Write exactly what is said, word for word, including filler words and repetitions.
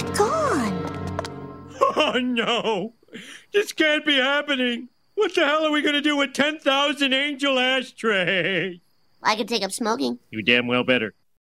It's gone. Oh, no. This can't be happening. What the hell are we going to do with ten thousand Angel ashtrays? I could take up smoking. You damn well better.